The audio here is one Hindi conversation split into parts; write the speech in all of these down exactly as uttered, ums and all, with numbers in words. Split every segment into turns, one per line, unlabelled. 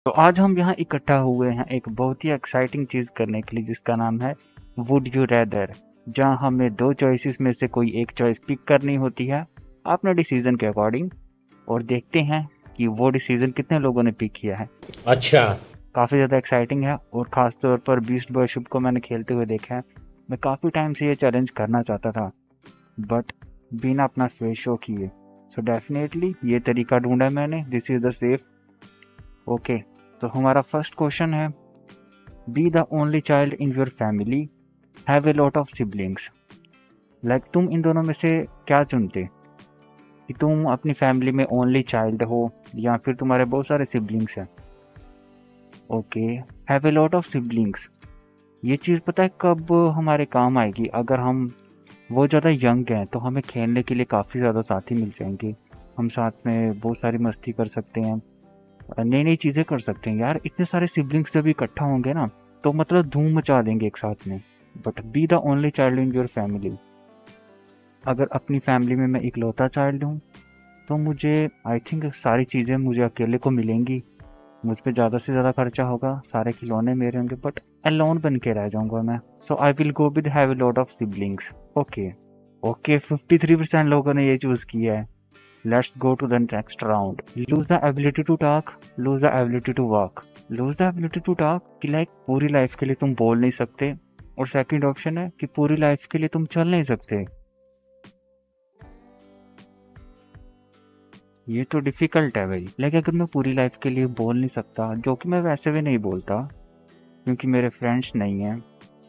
तो आज हम यहाँ इकट्ठा हुए हैं एक बहुत ही एक्साइटिंग चीज़ करने के लिए जिसका नाम है वुड यू रैदर, जहाँ हमें दो चॉइसेस में से कोई एक चॉइस पिक करनी होती है अपने डिसीजन के अकॉर्डिंग, और देखते हैं कि वो डिसीजन कितने लोगों ने पिक किया है।
अच्छा।
काफ़ी ज़्यादा एक्साइटिंग है और ख़ास तौर पर बीस्ट बॉय शुभ को मैंने खेलते हुए देखा है। मैं काफ़ी टाइम से ये चैलेंज करना चाहता था बट बिना अपना फेस शो किए, सो डेफिनेटली ये तरीका ढूंढा मैंने। This is the safe. Okay, तो हमारा फर्स्ट क्वेश्चन है, be the only child in your family, have a lot of siblings. Like तुम इन दोनों में से क्या चुनते कि तुम अपनी फैमिली में ओनली चाइल्ड हो या फिर तुम्हारे बहुत सारे सिबलिंग्स हैं। Okay, have a lot of siblings, ये चीज़ पता है कब हमारे काम आएगी? अगर हम वो ज़्यादा यंग हैं तो हमें खेलने के लिए काफ़ी ज़्यादा साथी मिल जाएंगे, हम साथ में बहुत सारी मस्ती कर सकते हैं, नई नई चीज़ें कर सकते हैं। यार इतने सारे सिबलिंग्स जब इकट्ठा होंगे ना तो मतलब धूम मचा देंगे एक साथ में। But be the only child in your family, अगर अपनी फैमिली में मैं इकलौता चाइल्ड हूँ तो मुझे आई थिंक सारी चीज़ें मुझे अकेले को मिलेंगी, मुझ पर ज़्यादा से ज़्यादा खर्चा होगा, सारे खिलौने मेरे होंगे, बट अलोन बन के रह जाऊँगा मैं। So I will go with have a lot of siblings. Okay okay, fifty three percent लोगों ने ये चूज़ किया है। Let's go to the next round. Lose the ability to talk, lose the ability to walk. Lose the ability to talk कि लाइक पूरी लाइफ के लिए तुम बोल नहीं सकते, और सेकंड ऑप्शन है कि पूरी लाइफ के लिए तुम चल नहीं सकते। ये तो डिफिकल्ट है भाई। लाइक अगर मैं पूरी लाइफ के लिए बोल नहीं सकता, जो कि मैं वैसे भी नहीं बोलता क्योंकि मेरे फ्रेंड्स नहीं हैं।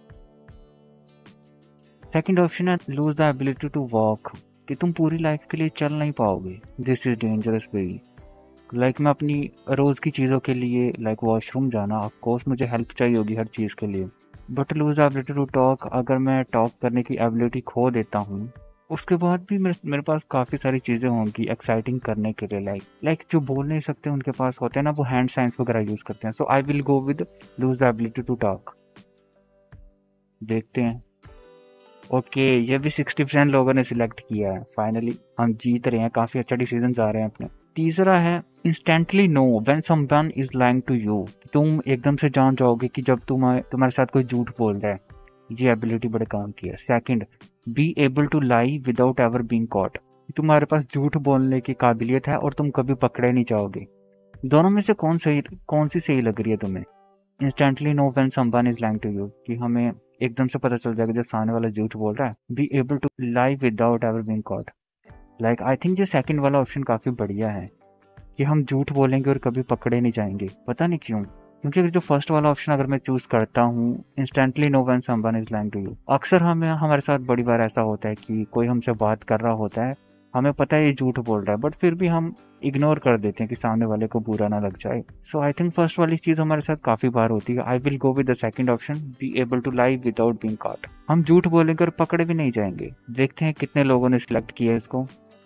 सेकंड ऑप्शन है lose the ability to walk, कि तुम पूरी लाइफ के लिए चल नहीं पाओगे। दिस इज डेंजरस भाई। लाइक मैं अपनी रोज़ की चीज़ों के लिए लाइक वॉशरूम जाना, ऑफ कोर्स मुझे हेल्प चाहिए होगी हर चीज़ के लिए, but lose the ability to talk, अगर मैं टॉक करने की एबिलिटी खो देता हूँ उसके बाद भी मेरे मेरे पास काफ़ी सारी चीज़ें होंगी एक्साइटिंग करने के लिए। लाइक लाइक जो बोल नहीं सकते उनके पास होते हैं ना, वो हैंड साइंस वगैरह यूज़ करते हैं। So I will go with lose the ability to talk. देखते हैं। ओके okay, ये भी सिक्सटी परसेंट लोगों ने सिलेक्ट किया है। फाइनली हम जीत रहे हैं, काफ़ी अच्छा डिसीजन आ रहे हैं अपने। तीसरा है instantly know when someone is lying to you, तुम एकदम से जान जाओगे कि जब तुम तुम्हारे साथ कोई झूठ बोल रहा है। ये एबिलिटी बड़े काम की है। Second, be able to lie without ever being caught, तुम्हारे पास झूठ बोलने की काबिलियत है और तुम कभी पकड़े नहीं जाओगे। दोनों में से कौन सही कौन सी सही लग रही है तुम्हें? Instantly know when someone is lying to you, कि हमें एकदम से पता चल जाएगा जब सामने वाला झूठ बोल रहा है। Be able to lie without ever being caught, like I think ये सेकंड वाला ऑप्शन काफ़ी बढ़िया है कि हम झूठ बोलेंगे और कभी पकड़े नहीं जाएंगे। पता नहीं क्यों, क्योंकि अगर जो फर्स्ट वाला ऑप्शन अगर मैं चूज करता हूँ instantly know when someone is lying to you, अक्सर हमें हमारे साथ बड़ी बार ऐसा होता है कि कोई हमसे बात कर रहा होता है, हमें पता है ये झूठ बोल रहा है, बट फिर भी हम इग्नोर कर देते हैं कि सामने वाले को बुरा ना लग जाए। सो आई थिंक फर्स्ट वाली चीज़ हमारे साथ काफ़ी बार होती है। I will go with the second option, be able to lie without being caught. हम झूठ बोलेंगे और पकड़े भी नहीं जाएंगे। देखते हैं कितने लोगों ने सिलेक्ट किया इसको।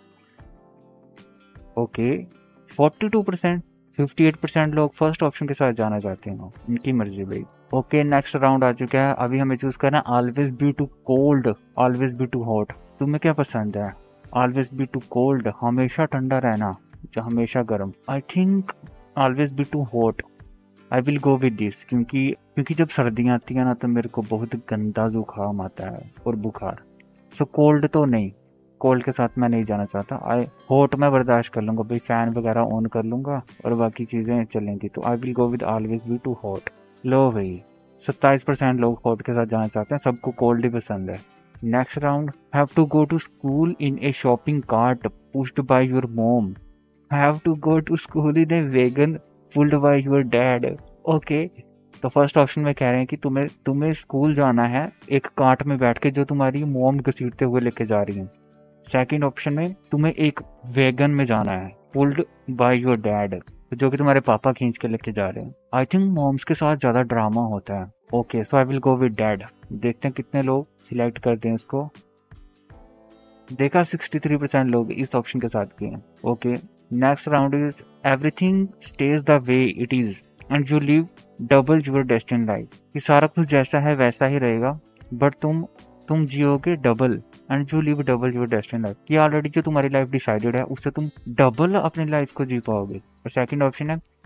Okay, forty two percent, fifty eight percent लोग फर्स्ट ऑप्शन के साथ जाना चाहते हैं, उनकी मर्जी भाई। ओके, नेक्स्ट राउंड आ चुका है। अभी हमें चूज करना है always be too cold, always be too hot. तुम्हें क्या पसंद है? ऑलवेज बी टू कोल्ड, हमेशा ठंडा रहना जो हमेशा गर्म। I think always be too hot. I will go with this, क्योंकि क्योंकि जब सर्दियाँ आती है ना तो मेरे को बहुत गंदा जुकाम आता है और बुखार। सो कोल्ड तो नहीं, कोल्ड के साथ मैं नहीं जाना चाहता। आई हॉट मैं बर्दाश्त कर लूँगा भाई, फ़ैन वगैरह ऑन कर लूँगा और बाकी चीज़ें चलेंगी। तो I will go with always be too hot. लो भाई, सत्ताईस परसेंट लोग हॉट के साथ जाना चाहते हैं, सबको कोल्ड ही पसंद है। Next round, have to go to school in a shopping cart pushed by your mom, have to go to school in a wagon pulled by your dad. Okay, तो फर्स्ट ऑप्शन में कह रहे हैं कि तुम्हें तुम्हें स्कूल जाना है एक कार्ट में बैठ के जो तुम्हारी मॉम घसीटते हुए लेके जा रही है। सेकंड ऑप्शन में तुम्हें एक वैगन में जाना है पुल्ड बाय योर डैड, जो कि तुम्हारे पापा खींच के लेके जा रहे हैं। आई थिंक मॉम्स के साथ ज़्यादा ड्रामा होता है। Okay, so I will go with dad. देखते हैं कितने लोग सिलेक्ट करते हैं इसको। देखा सिक्सटी थ्री परसेंट लोग इस ऑप्शन के साथ गए हैं। Okay, next round is everything stays the way it is and you live double your destiny life, कि सारा कुछ जैसा है वैसा ही रहेगा बट तुम तुम जियोगे double, and you live double your destiny life, कि ऑलरेडी जो तुम्हारी लाइफ डिसाइडेड है उससे तुम डबल अपनी लाइफ को जी पाओगे। और सेकंड ऑप्शन है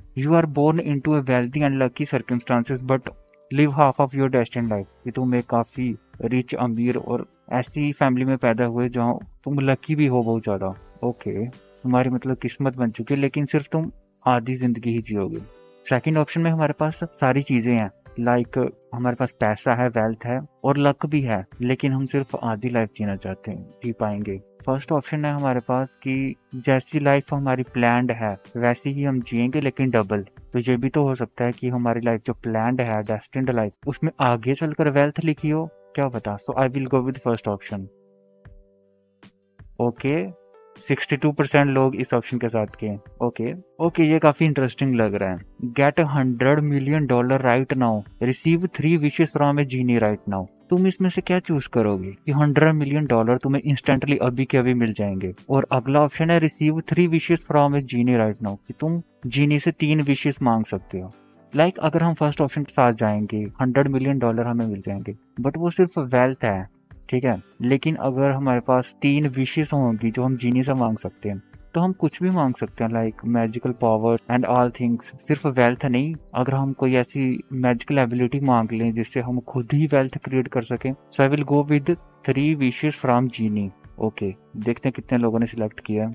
you are born into a wealthy and lucky circumstances but live half of your destined life, कि तुम एक काफ़ी रिच, अमीर और ऐसी फैमिली में पैदा हुए जहाँ तुम लकी भी हो बहुत ज़्यादा। ओके, तुम्हारी मतलब किस्मत बन चुकी है, लेकिन सिर्फ तुम आधी ज़िंदगी ही जियोगे। सेकंड ऑप्शन में हमारे पास सारी चीज़ें हैं, लाइक हमारे पास पैसा है, वेल्थ है और लक भी है, लेकिन हम सिर्फ आधी लाइफ जीना चाहते हैं, जी पाएंगे। फर्स्ट ऑप्शन है हमारे पास कि जैसी लाइफ हमारी प्लान्ड है वैसी ही हम जिएंगे, लेकिन डबल। तो ये भी तो हो सकता है कि हमारी लाइफ जो प्लान्ड है, डेस्टिन्ड लाइफ, उसमें आगे चलकर वेल्थ लिखी हो, क्या पता। So I will go with first option. Okay, sixty two percent लोग इस ऑप्शन के साथ के। ओके ओके ये काफी इंटरेस्टिंग लग रहा है। Get hundred million dollar right now, receive three wishes from a genie right now. तुम इसमें से क्या चूज करोगे कि हंड्रेड मिलियन डॉलर तुम्हें इंस्टेंटली अभी के अभी मिल जाएंगे, और अगला ऑप्शन है receive three wishes from a genie right now, कि तुम जीनी से तीन विशेस मांग सकते हो। लाइक like, अगर हम फर्स्ट ऑप्शन के साथ जाएंगे हंड्रेड मिलियन डॉलर हमें मिल जाएंगे, बट वो सिर्फ वेल्थ है, ठीक है। लेकिन अगर हमारे पास तीन विशेस होंगी जो हम जीनी से मांग सकते हैं, तो हम कुछ भी मांग सकते हैं, like magical power and all things. सिर्फ वेल्थ नहीं, अगर हम कोई ऐसी मैजिकल एबिलिटी मांग लें जिससे हम खुद ही वेल्थ क्रिएट कर सकें। So I will go with three wishes from genie. Okay, देखते हैं कितने लोगों ने सिलेक्ट किया।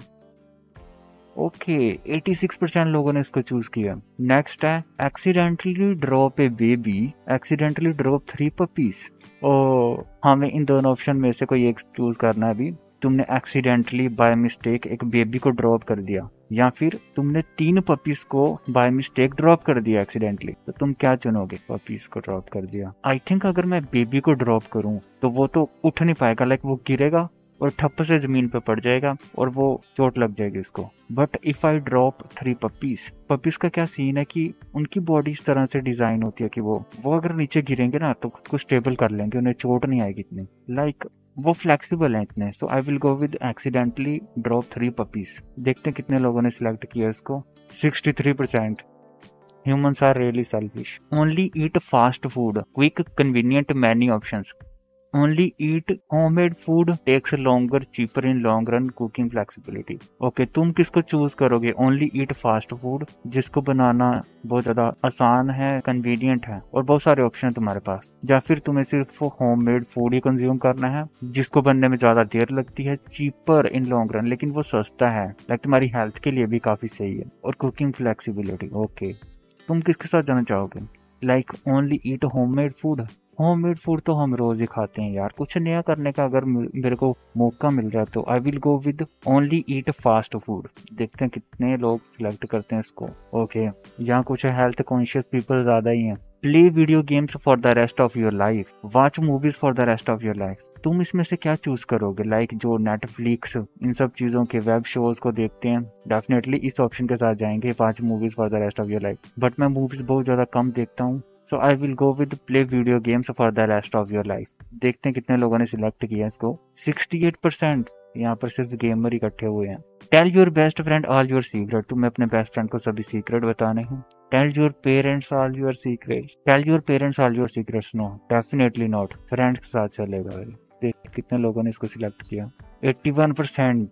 ओके, छियासी परसेंट लोगों ने इसको चूज किया। नेक्स्ट है accidentally drop a baby, accidentally drop three puppies. Oh, हमें इन दोनों ऑप्शन में से कोई एक चूज करना है। अभी तुमने एक्सीडेंटली बाय मिस्टेक एक बेबी को ड्रॉप कर दिया, या फिर तुमने तीन पपीज को बाय मिस्टेक ड्रॉप कर दिया एक्सीडेंटली, तो तुम क्या चुनोगे? पपीज को ड्रॉप कर दिया। आई थिंक अगर मैं बेबी को ड्रॉप करूं तो वो तो उठ नहीं पाएगा, लाइक वो गिरेगा और ठप्प से जमीन पे पड़ जाएगा और वो चोट लग जाएगी उसको। But if I drop three puppies, puppies का क्या सीन है कि उनकी बॉडी इस तरह से डिजाइन होती है कि वो वो अगर नीचे गिरेंगे ना तो खुद को स्टेबल कर लेंगे, उन्हें चोट नहीं आएगी इतनी, लाइक like, वो फ्लेक्सिबल है इतने। So I will go with accidentally drop three puppies. देखते हैं कितने लोगों ने सिलेक्ट किया इसको। Sixty three percent. Humans are really selfish. Only eat fast food, quick, convenient, many options. Only eat homemade food, takes longer, cheaper in long run, cooking flexibility. Okay, तुम किसको चूज करोगे? Only eat fast food, जिसको बनाना बहुत ज्यादा आसान है, कन्वीनियंट है और बहुत सारे ऑप्शन है तुम्हारे पास, या फिर तुम्हें सिर्फ होममेड फूड ही कंज्यूम करना है जिसको बनने में ज्यादा देर लगती है, चीपर इन लॉन्ग रन, लेकिन वो सस्ता है, लाइक तुम्हारी हेल्थ के लिए भी काफी सही है, और कुकिंग फ्लेक्सिबिलिटी। ओके, तुम किसके साथ जाना चाहोगे? Like only eat homemade food. Homemade food तो हम रोज ही खाते हैं यार, कुछ नया करने का अगर मेरे को मौका मिल रहा है तो I will go with only eat fast food. देखते हैं कितने लोग सिलेक्ट करते हैं इसको। ओके, यहाँ कुछ हेल्थ कॉन्शियस पीपल ज्यादा ही हैं। Play video games for the rest of your life, watch movies for the rest of your life. तुम इसमें से क्या चूज करोगे? लाइक like जो नेटफ्लिक्स इन सब चीजों के वेब शोज को देखते हैं, डेफिनेटली इस ऑप्शन के साथ जाएंगे, watch movies for the rest of your life. But मैं मूवीज बहुत ज्यादा कम देखता हूँ, so I will go with play video games for the rest of your life. देखते हैं कितने लोगों ने सिलेक्ट किया इसको। Sixty eight percent. यहाँ पर सिर्फ गेमर इकट्ठे हुए हैं। Tell your best friend all your secret, तुम्हें अपने बेस्ट फ्रेंड को सभी सीक्रेट बताने हैं। Tell your parents all your secrets, tell your parents all your secrets, no definitely not, friends के साथ चलेगा। देख कितने लोगों ने इसको सिलेक्ट किया। Eighty one percent.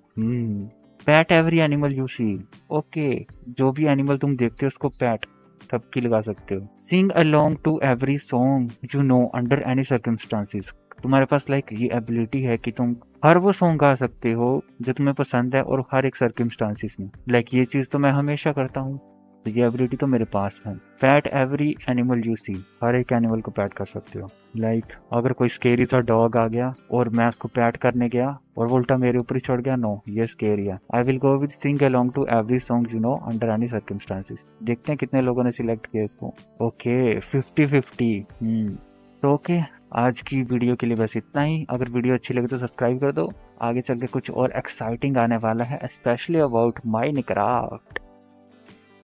Pat every animal you see. Okay, जो भी एनिमल तुम देखते हो उसको पैट थपकी लगा सकते हो। Sing along to every song you know under any circumstances, तुम्हारे पास लाइक ये एबिलिटी है कि तुम हर वो सॉन्ग गा सकते हो जो तुम्हें पसंद है और हर एक सर्कमस्टांसेस में। लाइक ये चीज तो मैं हमेशा करता हूँ, तो ये एबिलिटी तो मेरे पास है। Pat every animal you see, हर एक एनिमल को पैट कर सकते हो। लाइक like, अगर कोई स्केरी सा डॉग आ गया और मैं उसको पैट करने गया और वो उल्टा मेरे ऊपर ही चढ़ गया, नो ये स्केरी है। I will go with sing along to every song you know under any circumstances. देखते हैं कितने लोगों ने सिलेक्ट किया इसको। Okay, fifty fifty. हम्म तो ओके, आज की वीडियो के लिए बस इतना ही। अगर वीडियो अच्छी लगे तो सब्सक्राइब कर दो, आगे चल के कुछ और एक्साइटिंग आने वाला है, स्पेशली अबाउट माइनक्राफ्ट।